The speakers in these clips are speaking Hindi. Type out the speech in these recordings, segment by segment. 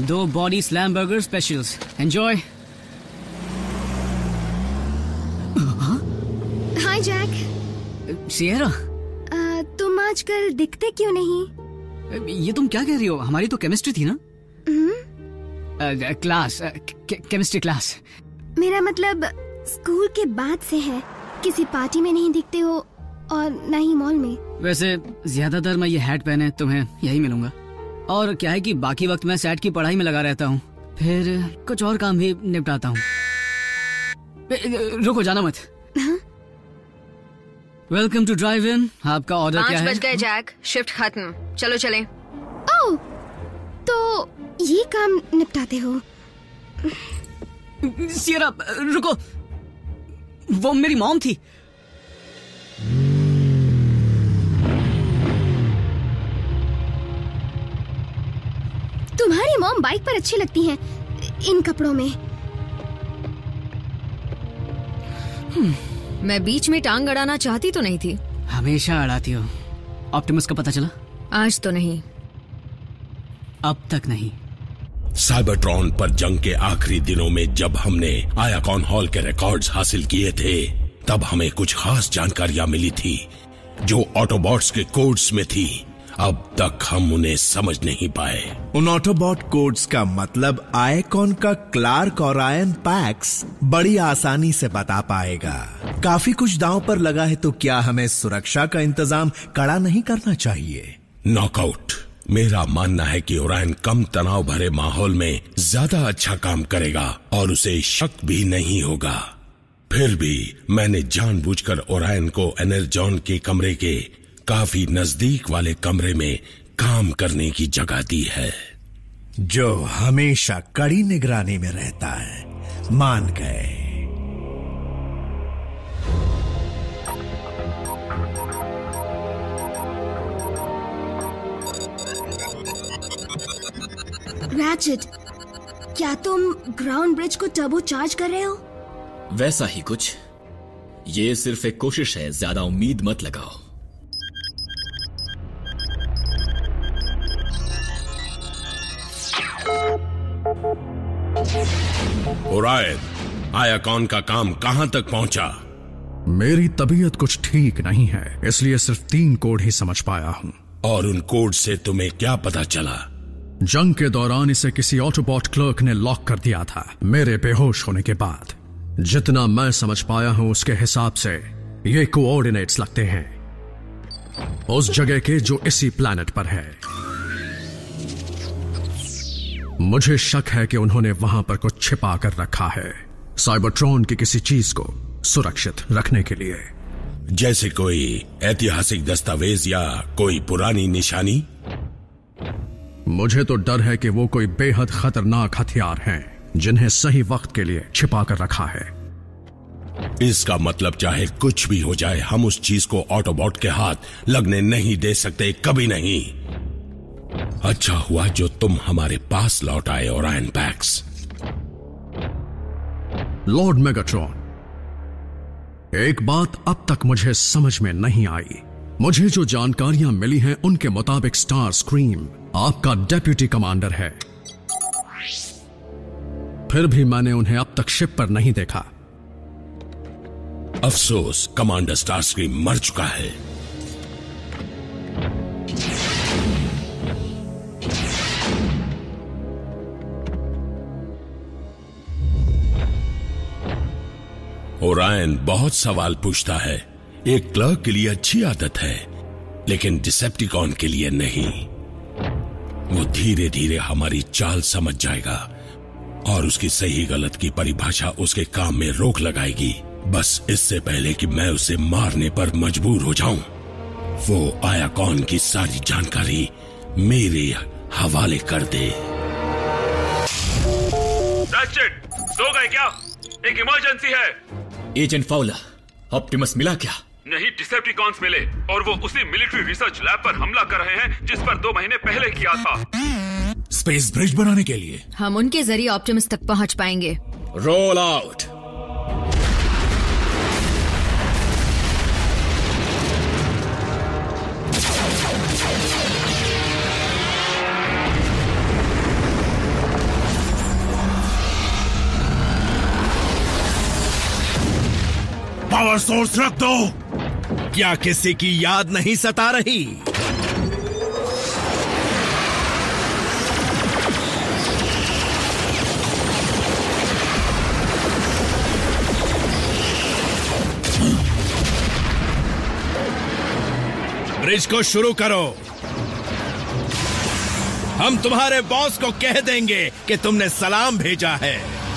2 body slam burger specials, enjoy. Hi Jack. Sierra, तुम आजकल दिखते क्यों नहीं? ये तुम क्या कह रही हो? हमारी तो केमिस्ट्री थी ना। Class, chemistry class. मेरा मतलब स्कूल के बाद से है। किसी पार्टी में नहीं दिखते हो और न ही मॉल में। वैसे ज्यादातर मैं ये हैट पहने तुम्हें यही मिलूंगा। और क्या है कि बाकी वक्त मैं सेट की पढ़ाई में लगा रहता हूँ, फिर कुछ और काम भी निपटाता हूँ। रुको, जाना मत। Welcome to drive in. आपका ऑर्डर क्या है? 5 बज गए जैक, शिफ्ट खत्म, चलो चलें। ओह, तो ये काम निपटाते हो? सियरा रुको, वो मेरी मॉम थी। तुम्हारी मॉम बाइक पर अच्छी लगती हैं इन कपड़ों में। मैं बीच में टांग अड़ाना चाहती तो नहीं थी। हमेशा अड़ाती हो। ऑप्टिमस का पता चला? आज तो नहीं। अब तक नहीं। साइबरट्रॉन पर जंग के आखिरी दिनों में जब हमने आयाकॉन हॉल के रिकॉर्ड्स हासिल किए थे, तब हमें कुछ खास जानकारियां मिली थी जो ऑटोबॉट्स के कोड्स में थी। अब तक हम उन्हें समझ नहीं पाए। उन ऑटोबॉट कोड्स का मतलब आयकॉन का क्लार्क और आयन पैक्स बड़ी आसानी से बता पाएगा। काफी कुछ दांव पर लगा है, तो क्या हमें सुरक्षा का इंतजाम कड़ा नहीं करना चाहिए? नॉकआउट। मेरा मानना है कि ओरायन कम तनाव भरे माहौल में ज्यादा अच्छा काम करेगा और उसे शक भी नहीं होगा। फिर भी मैंने जानबूझकर ओरायन को एनर्जॉन के कमरे के काफी नजदीक वाले कमरे में काम करने की जगह दी है, जो हमेशा कड़ी निगरानी में रहता है। मान गए। रैचेट, क्या तुम ग्राउंड ब्रिज को टर्बो चार्ज कर रहे हो? वैसा ही कुछ। ये सिर्फ एक कोशिश है, ज्यादा उम्मीद मत लगाओ। ओरायन, आयाकॉन का काम कहां तक पहुंचा? मेरी तबीयत कुछ ठीक नहीं है, इसलिए सिर्फ 3 कोड ही समझ पाया हूं। और उन कोड से तुम्हें क्या पता चला? जंग के दौरान इसे किसी ऑटोबॉट क्लर्क ने लॉक कर दिया था, मेरे बेहोश होने के बाद। जितना मैं समझ पाया हूं उसके हिसाब से ये कोऑर्डिनेट्स लगते हैं उस जगह के जो इसी प्लैनेट पर है। मुझे शक है कि उन्होंने वहां पर कुछ छिपा कर रखा है, साइबरट्रॉन की किसी चीज को सुरक्षित रखने के लिए। जैसे कोई ऐतिहासिक दस्तावेज या कोई पुरानी निशानी? मुझे तो डर है कि वो कोई बेहद खतरनाक हथियार हैं जिन्हें सही वक्त के लिए छिपा कर रखा है। इसका मतलब चाहे कुछ भी हो जाए, हम उस चीज को ऑटोबॉट के हाथ लगने नहीं दे सकते, कभी नहीं। अच्छा हुआ जो तुम हमारे पास लौट आए, ओरायन पैक्स। लॉर्ड मेगाट्रॉन, एक बात अब तक मुझे समझ में नहीं आई। मुझे जो जानकारियां मिली हैं उनके मुताबिक स्टार स्क्रीम आपका डेप्यूटी कमांडर है, फिर भी मैंने उन्हें अब तक शिप पर नहीं देखा। अफसोस, कमांडर स्टार स्क्रीम मर चुका है। ओरायन बहुत सवाल पूछता है। एक क्लर्क के लिए अच्छी आदत है, लेकिन डिसेप्टिकॉन के लिए नहीं। वो धीरे धीरे हमारी चाल समझ जाएगा और उसकी सही गलत की परिभाषा उसके काम में रोक लगाएगी, बस इससे पहले कि मैं उसे मारने पर मजबूर हो जाऊं। वो आयाकॉन की सारी जानकारी मेरे हवाले कर दे। सो गए क्या? एक इमरजेंसी है। एजेंट फाउलर, ऑप्टिमस मिला क्या? नहीं, डिसेप्टिकॉन्स मिले और वो उसी मिलिट्री रिसर्च लैब पर हमला कर रहे हैं जिस पर 2 महीने पहले किया था। स्पेस ब्रिज बनाने के लिए हम उनके जरिए ऑप्टिमस तक पहुंच पाएंगे। Roll out. पावर सोर्स रख दो। क्या किसी की याद नहीं सता रही? ब्रिज को शुरू करो। हम तुम्हारे बॉस को कह देंगे कि तुमने सलाम भेजा है।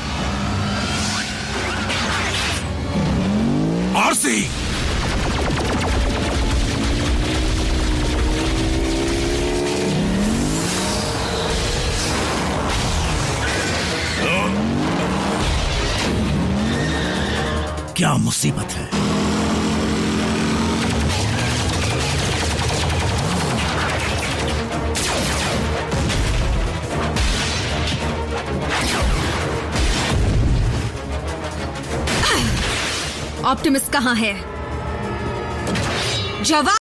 आरसी, क्या मुसीबत है? ऑप्टिमस कहाँ है? जवाब